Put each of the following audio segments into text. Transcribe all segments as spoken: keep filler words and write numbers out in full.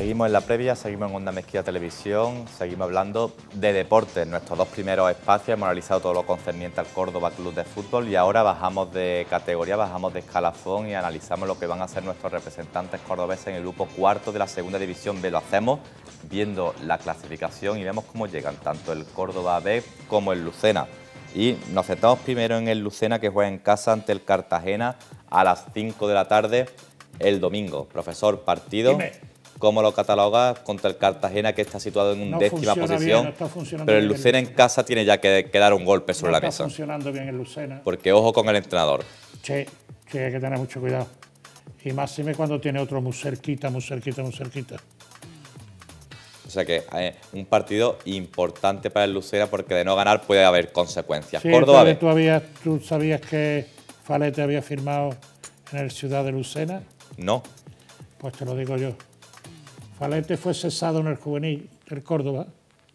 Seguimos en la previa, seguimos en Onda Mezquita Televisión, seguimos hablando de deporte. En nuestros dos primeros espacios hemos analizado todo lo concerniente al Córdoba Club de Fútbol y ahora bajamos de categoría, bajamos de escalafón y analizamos lo que van a ser nuestros representantes cordobeses en el grupo cuarto de la Segunda División B. Lo hacemos viendo la clasificación y vemos cómo llegan tanto el Córdoba B como el Lucena. Y nos centramos primero en el Lucena, que juega en casa ante el Cartagena a las cinco de la tarde el domingo. Profesor, partido... Dime. ¿Cómo lo catalogas contra el Cartagena, que está situado en una no décima posición? Bien, no pero el Lucena en casa tiene ya que, que dar un golpe sobre no la mesa. Está funcionando bien el Lucena. Porque ojo con el entrenador. Sí, sí, hay que tener mucho cuidado. Y más si me cuando tiene otro muy cerquita, muy cerquita, muy cerquita. O sea que eh, un partido importante para el Lucena, porque de no ganar puede haber consecuencias. Sí, Córdoba ¿tú, habías, ¿Tú sabías que Falete había firmado en el Ciudad de Lucena? No. Pues te lo digo yo. Falete fue cesado en el juvenil del Córdoba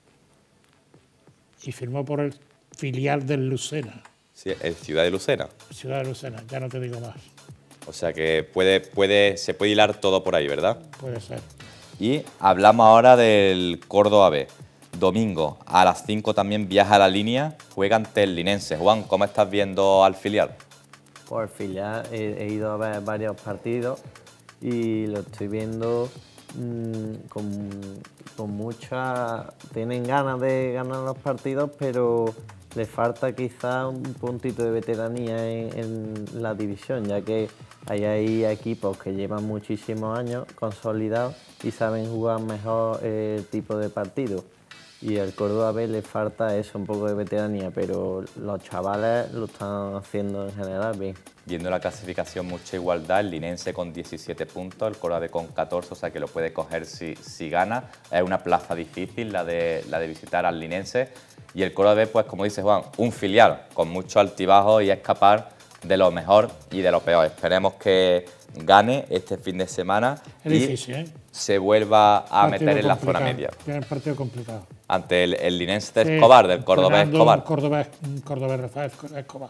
y firmó por el filial del Lucena. Sí, el Ciudad de Lucena. Ciudad de Lucena, ya no te digo más. O sea que puede, puede, se puede hilar todo por ahí, ¿verdad? Puede ser. Y hablamos ahora del Córdoba B. Domingo a las cinco también viaja a la línea, juega ante el Linense. Juan, ¿cómo estás viendo al filial? Pues al filial he, he ido a ver varios partidos y lo estoy viendo... Con, con mucha... Tienen ganas de ganar los partidos, pero le falta quizá un puntito de veteranía en, en la división, ya que ahí hay equipos que llevan muchísimos años consolidados y saben jugar mejor el tipo de partido. Y al Córdoba B le falta eso, un poco de veteranía, pero los chavales lo están haciendo en general bien. Viendo la clasificación, mucha igualdad, el Linense con diecisiete puntos, el Córdoba B con catorce, o sea que lo puede coger si, si gana. Es una plaza difícil la de, la de visitar al Linense. Y el Córdoba B, pues como dice Juan, un filial con mucho altibajo y escapar de lo mejor y de lo peor. Esperemos que gane este fin de semana es y difícil, ¿eh? se vuelva a partido meter en la complicado. zona media. Tiene un partido complicado. Ante el, el Linense de sí, Escobar, del Córdoba Escobar. Córdoba, Córdoba Rafael Escobar.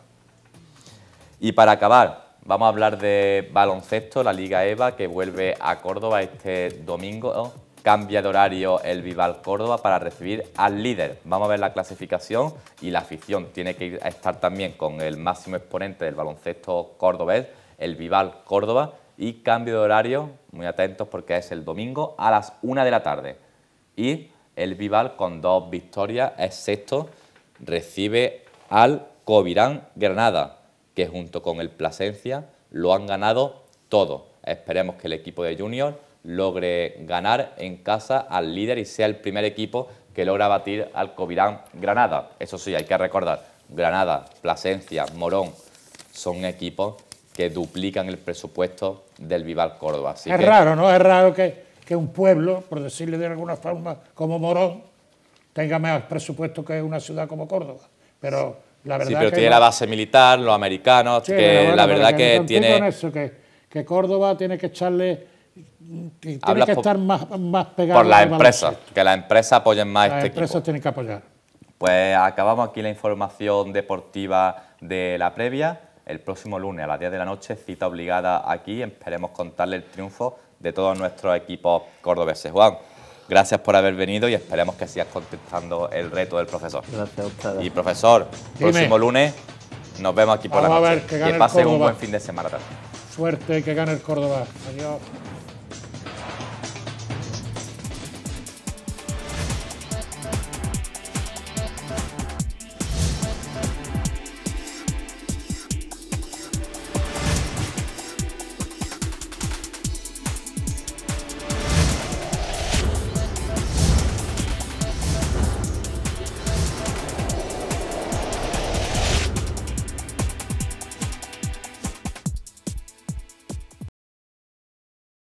Y para acabar, vamos a hablar de baloncesto, la Liga EVA, que vuelve a Córdoba este domingo. ¿no? Cambia de horario el Vival Córdoba para recibir al líder. Vamos a ver la clasificación y la afición tiene que estar también con el máximo exponente del baloncesto cordobés, el Vival Córdoba. Y cambio de horario, muy atentos porque es el domingo a las una de la tarde. Y el Vival, con dos victorias, es sexto, recibe al Covirán Granada, que junto con el Plasencia lo han ganado todo. Esperemos que el equipo de Junior logre ganar en casa al líder y sea el primer equipo que logra batir al Covirán Granada. Eso sí, hay que recordar, Granada, Plasencia, Morón son equipos que duplican el presupuesto del Vival Córdoba. Así es que... raro, ¿no? Es raro que, que un pueblo, por decirle de alguna forma, como Morón, tenga más presupuesto que una ciudad como Córdoba. Pero la verdad sí, pero que tiene no... la base militar, los americanos, sí, que bueno, la verdad que, que tiene... En eso, que, que Córdoba tiene que echarle... Que tiene Hablas que por, estar más, más pegado por las empresas, que las empresas apoyen más las este equipo. Las empresas tienen que apoyar. Pues acabamos aquí la información deportiva de la previa. El próximo lunes a las diez de la noche, cita obligada aquí. Esperemos contarle el triunfo de todos nuestros equipos cordobeses. Juan, gracias por haber venido y esperemos que sigas contestando el reto del profesor. Gracias a ustedes. Y profesor, Dime. próximo lunes nos vemos aquí por Vamos la noche. A ver, que, gane que pasen el un buen fin de semana también. Suerte, que gane el Córdoba. Adiós.